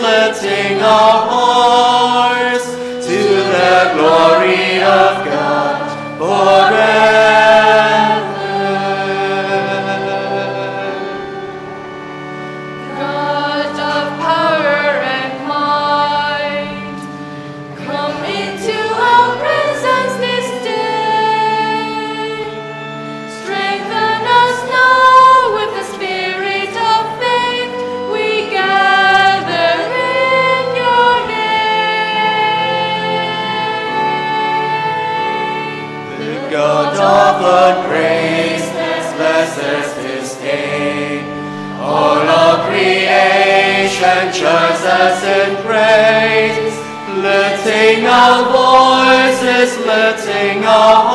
lifting our hearts to the glory of God forever. God of power and might, come into our presence this day. Strengthen us now with the spirit of faith. We gather in your name. The God of all grace, bless us this day. All of creation joins us in praise, lifting our voices, lifting our